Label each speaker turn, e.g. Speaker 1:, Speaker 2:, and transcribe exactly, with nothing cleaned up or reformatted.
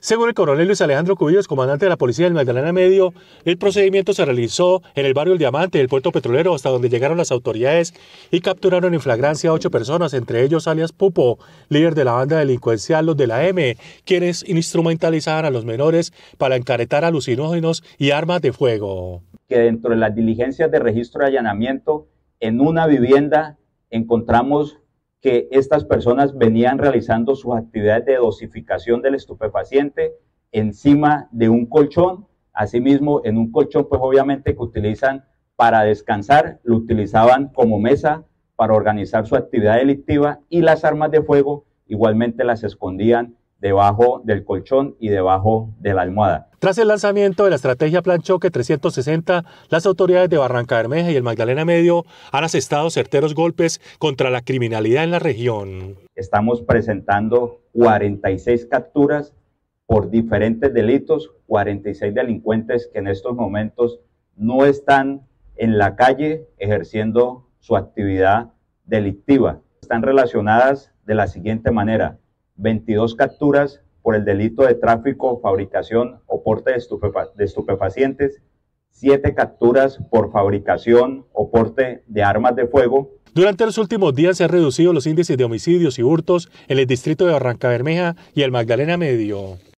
Speaker 1: Según el coronel Luis Alejandro Cubillos, comandante de la Policía del Magdalena Medio, el procedimiento se realizó en el barrio El Diamante del puerto petrolero, hasta donde llegaron las autoridades y capturaron en flagrancia a ocho personas, entre ellos alias Pupo, líder de la banda delincuencial Los de la M, quienes instrumentalizaban a los menores para encaretar alucinógenos y armas de fuego.
Speaker 2: Que dentro de las diligencias de registro de allanamiento, en una vivienda encontramos que estas personas venían realizando sus actividades de dosificación del estupefaciente encima de un colchón. Asimismo, en un colchón, pues obviamente que utilizan para descansar, lo utilizaban como mesa para organizar su actividad delictiva, y las armas de fuego igualmente las escondían debajo del colchón y debajo de la almohada.
Speaker 1: Tras el lanzamiento de la estrategia Plan Choque trescientos sesenta, las autoridades de Barrancabermeja y el Magdalena Medio han asestado certeros golpes contra la criminalidad en la región.
Speaker 2: Estamos presentando cuarenta y seis capturas por diferentes delitos, cuarenta y seis delincuentes que en estos momentos no están en la calle ejerciendo su actividad delictiva. Están relacionadas de la siguiente manera: veintidós capturas por el delito de tráfico, fabricación o porte de, estupefa de estupefacientes, siete capturas por fabricación o porte de armas de fuego.
Speaker 1: Durante los últimos días se han reducido los índices de homicidios y hurtos en el distrito de Barrancabermeja y el Magdalena Medio.